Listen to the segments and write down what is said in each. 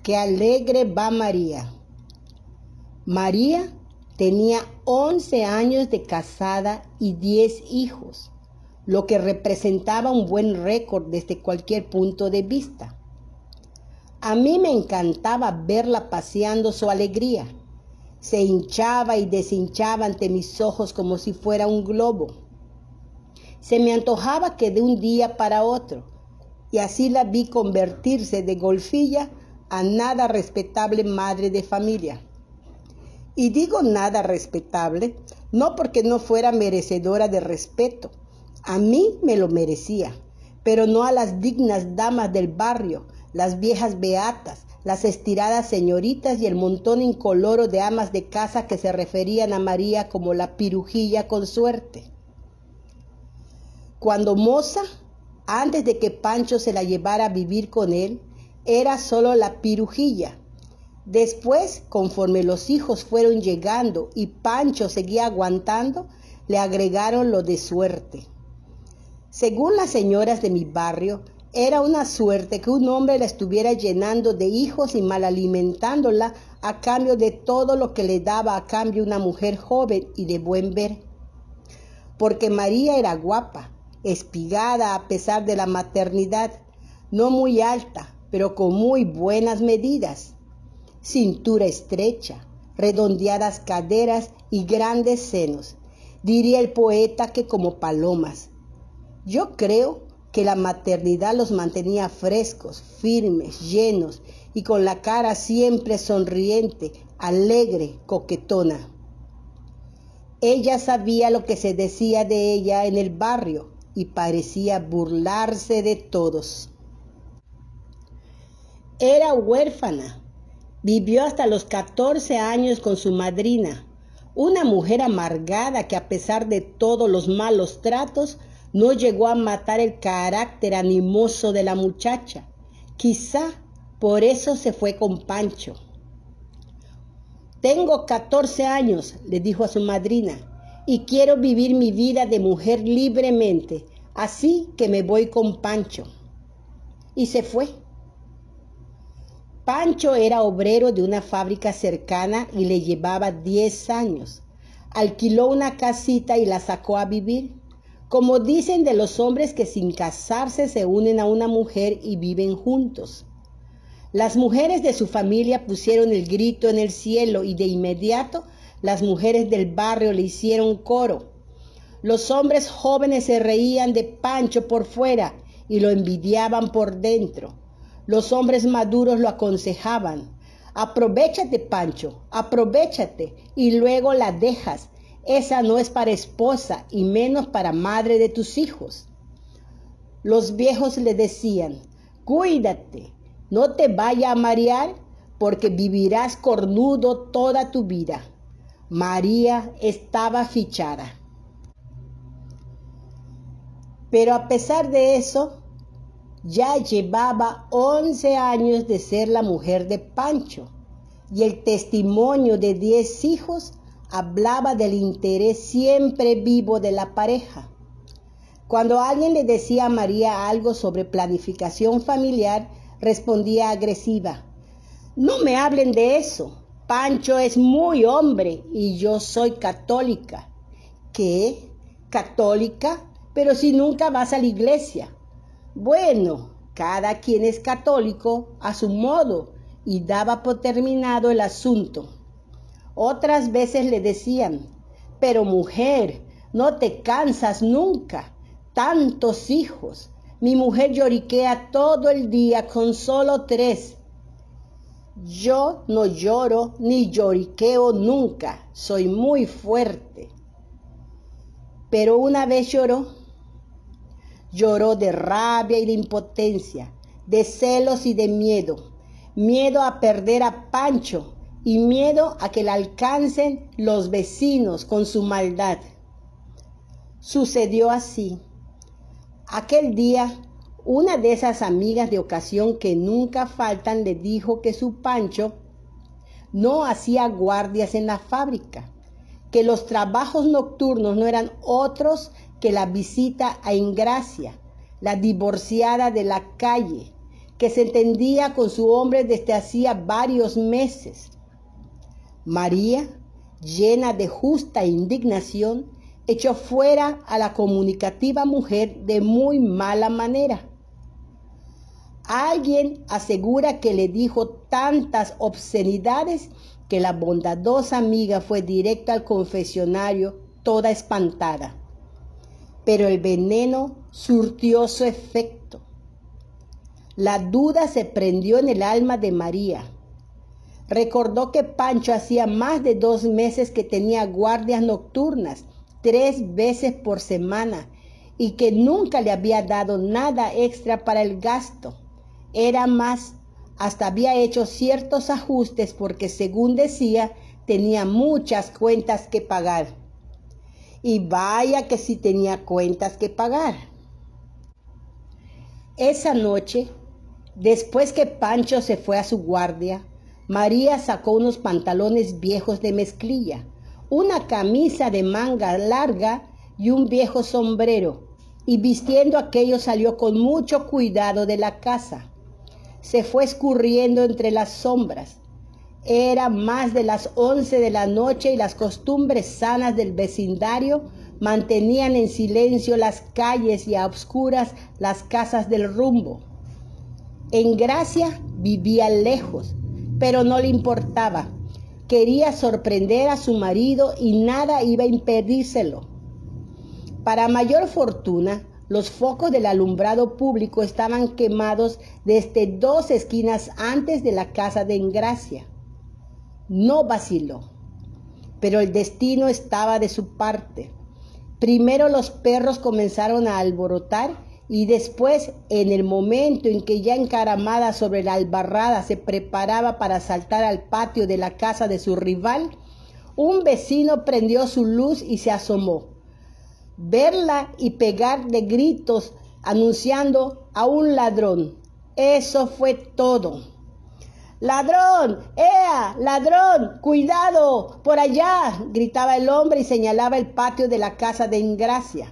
qué alegre va María. María tenía 11 años de casada y 10 hijos, lo que representaba un buen récord desde cualquier punto de vista. A mí me encantaba verla paseando su alegría. Se hinchaba y deshinchaba ante mis ojos como si fuera un globo. Se me antojaba que de un día para otro, y así la vi convertirse de golfilla a nada respetable madre de familia. Y digo nada respetable, no porque no fuera merecedora de respeto. A mí me lo merecía, pero no a las dignas damas del barrio, las viejas beatas, las estiradas señoritas y el montón incoloro de amas de casa que se referían a María como la pirujilla con suerte. Cuando moza, antes de que Pancho se la llevara a vivir con él, era solo la pirujilla. Después, conforme los hijos fueron llegando y Pancho seguía aguantando, le agregaron lo de suerte. Según las señoras de mi barrio, era una suerte que un hombre la estuviera llenando de hijos y mal alimentándola a cambio de todo lo que le daba a cambio una mujer joven y de buen ver. Porque María era guapa, espigada a pesar de la maternidad, no muy alta, pero con muy buenas medidas. Cintura estrecha, redondeadas caderas y grandes senos, diría el poeta que como palomas. Yo creo que la maternidad los mantenía frescos, firmes, llenos y con la cara siempre sonriente, alegre, coquetona. Ella sabía lo que se decía de ella en el barrio y parecía burlarse de todos. Era huérfana. Vivió hasta los 14 años con su madrina, una mujer amargada que a pesar de todos los malos tratos, no llegó a matar el carácter animoso de la muchacha. Quizá por eso se fue con Pancho. Tengo 14 años, le dijo a su madrina, y quiero vivir mi vida de mujer libremente, así que me voy con Pancho. Y se fue. Pancho era obrero de una fábrica cercana y le llevaba 10 años. Alquiló una casita y la sacó a vivir. Como dicen de los hombres que sin casarse se unen a una mujer y viven juntos. Las mujeres de su familia pusieron el grito en el cielo y de inmediato las mujeres del barrio le hicieron coro. Los hombres jóvenes se reían de Pancho por fuera y lo envidiaban por dentro. Los hombres maduros lo aconsejaban. Aprovéchate, Pancho, aprovéchate y luego la dejas. Esa no es para esposa y menos para madre de tus hijos. Los viejos le decían, cuídate, no te vaya a marear porque vivirás cornudo toda tu vida. María estaba fichada. Pero a pesar de eso, ya llevaba 11 años de ser la mujer de Pancho y el testimonio de 10 hijos hablaba del interés siempre vivo de la pareja. Cuando alguien le decía a María algo sobre planificación familiar, respondía agresiva, no me hablen de eso, Pancho es muy hombre y yo soy católica. ¿Qué? ¿Católica? Pero si nunca vas a la iglesia. Bueno, cada quien es católico a su modo y daba por terminado el asunto. Otras veces le decían, pero mujer, no te cansas nunca, tantos hijos. Mi mujer lloriquea todo el día con solo 3. Yo no lloro ni lloriqueo nunca, soy muy fuerte. Pero una vez lloró de rabia y de impotencia, de celos y de miedo. Miedo a perder a Pancho y miedo a que la alcancen los vecinos con su maldad. Sucedió así. Aquel día, una de esas amigas de ocasión que nunca faltan le dijo que su Pancho no hacía guardias en la fábrica, que los trabajos nocturnos no eran otros que la visita a Ingracia, la divorciada de la calle, que se entendía con su hombre desde hacía varios meses. María, llena de justa indignación, echó fuera a la comunicativa mujer de muy mala manera. Alguien asegura que le dijo tantas obscenidades que la bondadosa amiga fue directa al confesionario toda espantada. Pero el veneno surtió su efecto. La duda se prendió en el alma de María. Recordó que Pancho hacía más de 2 meses que tenía guardias nocturnas 3 veces por semana y que nunca le había dado nada extra para el gasto. Era más, hasta había hecho ciertos ajustes porque, según decía, tenía muchas cuentas que pagar. Y vaya que sí tenía cuentas que pagar. Esa noche, después que Pancho se fue a su guardia, María sacó unos pantalones viejos de mezclilla, una camisa de manga larga y un viejo sombrero, y vistiendo aquello salió con mucho cuidado de la casa. Se fue escurriendo entre las sombras. Era más de las 11 de la noche y las costumbres sanas del vecindario mantenían en silencio las calles y a obscuras las casas del rumbo. En Gracia vivía lejos, pero no le importaba. Quería sorprender a su marido y nada iba a impedírselo. Para mayor fortuna, los focos del alumbrado público estaban quemados desde 2 esquinas antes de la casa de Engracia. No vaciló, pero el destino estaba de su parte. Primero los perros comenzaron a alborotar y después, en el momento en que ya encaramada sobre la albarrada se preparaba para saltar al patio de la casa de su rival, un vecino prendió su luz y se asomó. Verla y pegar de gritos anunciando a un ladrón. Eso fue todo. ¡Ladrón! ¡Ea! ¡Ladrón! ¡Cuidado! ¡Por allá!, gritaba el hombre y señalaba el patio de la casa de Engracia.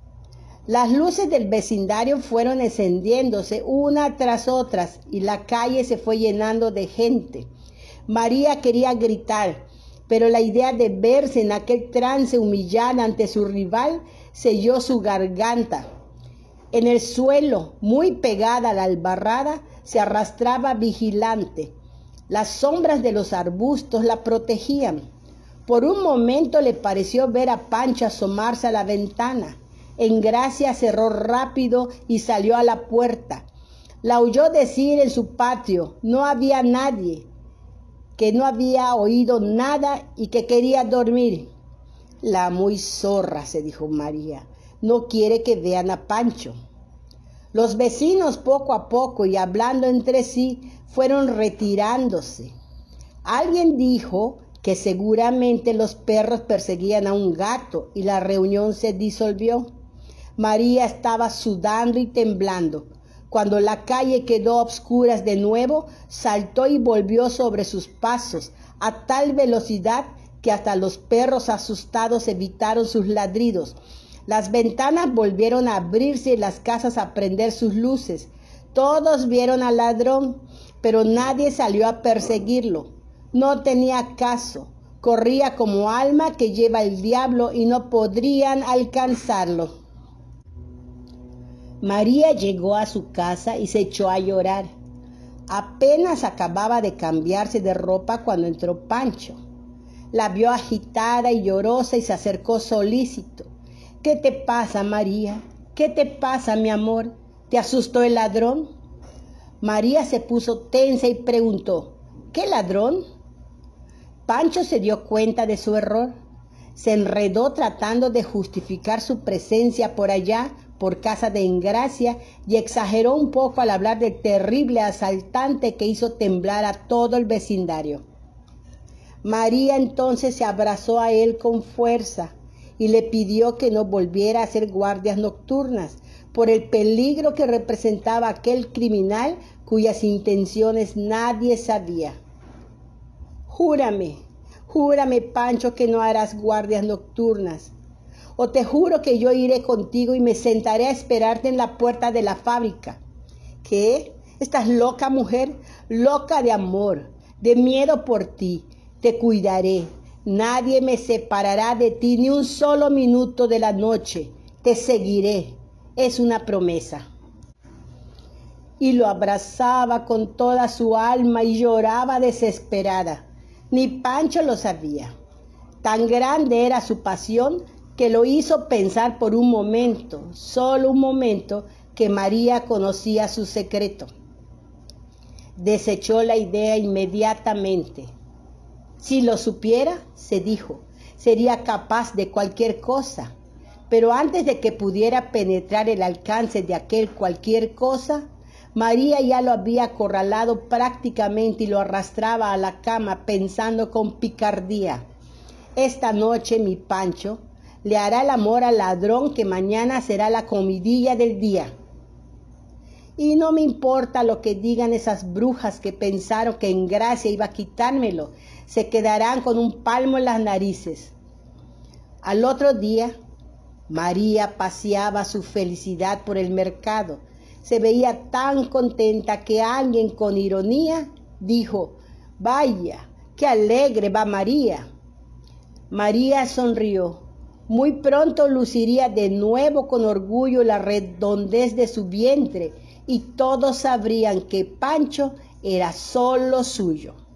Las luces del vecindario fueron encendiéndose una tras otras y la calle se fue llenando de gente. María quería gritar, pero la idea de verse en aquel trance humillada ante su rival selló su garganta. En el suelo, muy pegada a la albarrada, se arrastraba vigilante. Las sombras de los arbustos la protegían. Por un momento le pareció ver a Pancho asomarse a la ventana. Engracia cerró rápido y salió a la puerta. La oyó decir en su patio: no había nadie, que no había oído nada y que quería dormir. La muy zorra, se dijo María, no quiere que vean a Pancho. Los vecinos, poco a poco y hablando entre sí, fueron retirándose. Alguien dijo que seguramente los perros perseguían a un gato y la reunión se disolvió. María estaba sudando y temblando. Cuando la calle quedó a obscuras de nuevo, saltó y volvió sobre sus pasos a tal velocidad que hasta los perros asustados evitaron sus ladridos. Las ventanas volvieron a abrirse y las casas a prender sus luces. Todos vieron al ladrón, pero nadie salió a perseguirlo. No tenía caso. Corría como alma que lleva el diablo y no podrían alcanzarlo. María llegó a su casa y se echó a llorar. Apenas acababa de cambiarse de ropa cuando entró Pancho. La vio agitada y llorosa y se acercó solícito. ¿Qué te pasa, María? ¿Qué te pasa, mi amor? ¿Te asustó el ladrón? María se puso tensa y preguntó: ¿qué ladrón? Pancho se dio cuenta de su error. Se enredó tratando de justificar su presencia por allá, por casa de Engracia, y exageró un poco al hablar del terrible asaltante que hizo temblar a todo el vecindario. María entonces se abrazó a él con fuerza y le pidió que no volviera a hacer guardias nocturnas por el peligro que representaba aquel criminal cuyas intenciones nadie sabía. Júrame, Pancho, que no harás guardias nocturnas. O te juro que yo iré contigo y me sentaré a esperarte en la puerta de la fábrica. ¿Qué? Estás loca, mujer, loca de amor, de miedo por ti. Te cuidaré. Nadie me separará de ti ni un solo minuto de la noche. Te seguiré. Es una promesa. Y lo abrazaba con toda su alma y lloraba desesperada. Ni Pancho lo sabía. Tan grande era su pasión que lo hizo pensar por un momento, solo un momento, que María conocía su secreto. Desechó la idea inmediatamente. Si lo supiera, se dijo, sería capaz de cualquier cosa. Pero antes de que pudiera penetrar el alcance de aquel cualquier cosa, María ya lo había acorralado prácticamente y lo arrastraba a la cama pensando con picardía. Esta noche mi Pancho le hará el amor al ladrón que mañana será la comidilla del día. Y no me importa lo que digan esas brujas que pensaron que en gracia iba a quitármelo, se quedarán con un palmo en las narices. Al otro día, María paseaba su felicidad por el mercado. Se veía tan contenta que alguien con ironía dijo, «Vaya, qué alegre va María». María sonrió. Muy pronto luciría de nuevo con orgullo la redondez de su vientre y todos sabrían que Pancho era solo suyo.